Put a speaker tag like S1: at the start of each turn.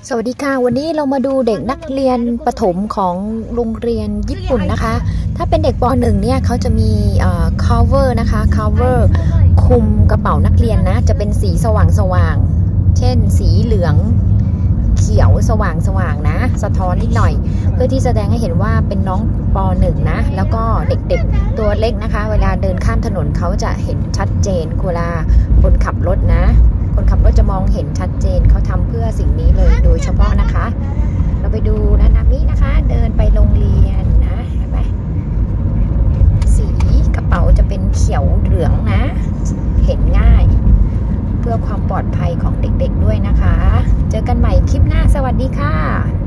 S1: สวัสดีค่ะวันนี้เรามาดูเด็กนักเรียนประถมของโรงเรียนญี่ปุ่นนะคะถ้าเป็นเด็กป .1 เนี่ยเขาจะมีcover นะคะ cover คุมกระเป๋านักเรียนนะจะเป็นสีสว่างๆเช่นสีเหลืองเขียวสว่างๆนะสะท้อนนิดหน่อยเพื่อที่แสดงให้เห็นว่าเป็นน้องป .1 นะแล้วก็เด็กๆตัวเล็กนะคะเวลาเดินข้ามถนนเขาจะเห็นชัดเจนเวลาคนขับรถนะคนขับรถจะมองเห็นชัดเจนเขาทำเพื่อสิ่งนี้เลยโดยเฉพาะนะคะเราไปดูนะนามินะคะเดินไปโรงเรียนนะเห็นไหมสีกระเป๋าจะเป็นเขียวเหลืองนะเห็นง่ายเพื่อความปลอดภัยของเด็กๆด้วยนะคะเจอกันใหม่คลิปหน้าสวัสดีค่ะ